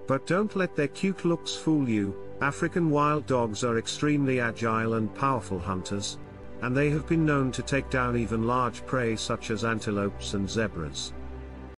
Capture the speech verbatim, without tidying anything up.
But don't let their cute looks fool you. African wild dogs are extremely agile and powerful hunters, and they have been known to take down even large prey such as antelopes and zebras.